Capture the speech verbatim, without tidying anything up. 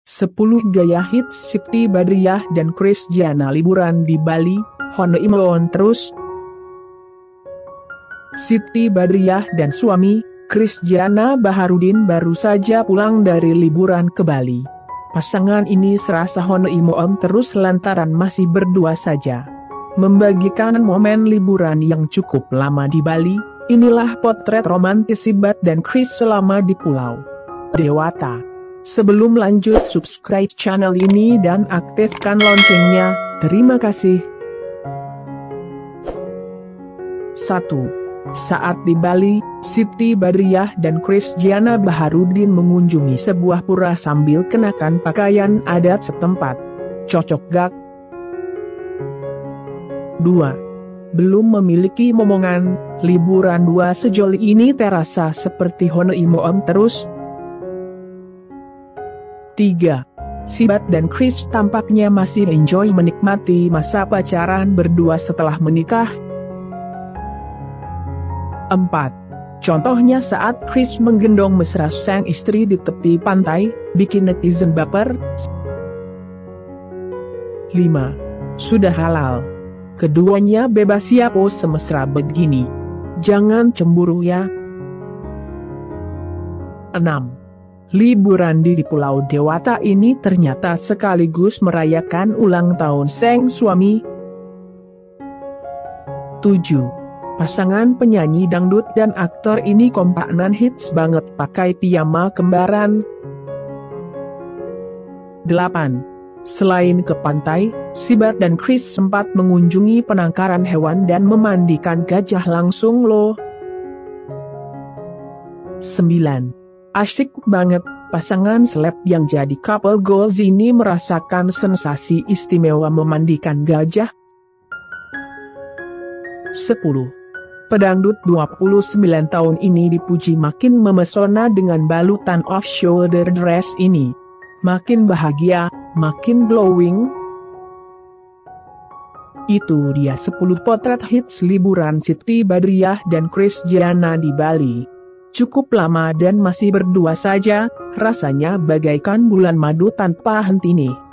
sepuluh gaya hits Siti Badriah dan Christiana liburan di Bali, honeymoon terus. Siti Badriah dan suami, Christiana Baharudin baru saja pulang dari liburan ke Bali. Pasangan ini serasa honeymoon terus lantaran masih berdua saja. Membagikan momen liburan yang cukup lama di Bali, inilah potret romantis Sibat dan Chris selama di Pulau Dewata. Sebelum lanjut, subscribe channel ini dan aktifkan loncengnya, terima kasih. satu. Saat di Bali, Siti Badriah dan Christiana Baharudin mengunjungi sebuah pura sambil kenakan pakaian adat setempat. Cocok gak? dua. Belum memiliki momongan, liburan dua sejoli ini terasa seperti honeymoon terus. tiga. Sibat dan Chris tampaknya masih enjoy menikmati masa pacaran berdua setelah menikah. empat. Contohnya saat Chris menggendong mesra sang istri di tepi pantai, bikin netizen baper. lima. Sudah halal. Keduanya bebas ya pose semesra begini. Jangan cemburu ya. enam. Liburan di Pulau Dewata ini ternyata sekaligus merayakan ulang tahun sang suami. tujuh. Pasangan penyanyi dangdut dan aktor ini kompak nan hits banget pakai piyama kembaran. delapan. Selain ke pantai, Sibat dan Chris sempat mengunjungi penangkaran hewan dan memandikan gajah langsung loh. sembilan. Asyik banget, pasangan seleb yang jadi couple goals ini merasakan sensasi istimewa memandikan gajah. sepuluh. Pedangdut dua puluh sembilan tahun ini dipuji makin memesona dengan balutan off-shoulder dress ini. Makin bahagia, makin glowing. Itu dia sepuluh potret hits liburan Siti Badriah dan Christiana di Bali. Cukup lama dan masih berdua saja, rasanya bagaikan bulan madu tanpa henti nih.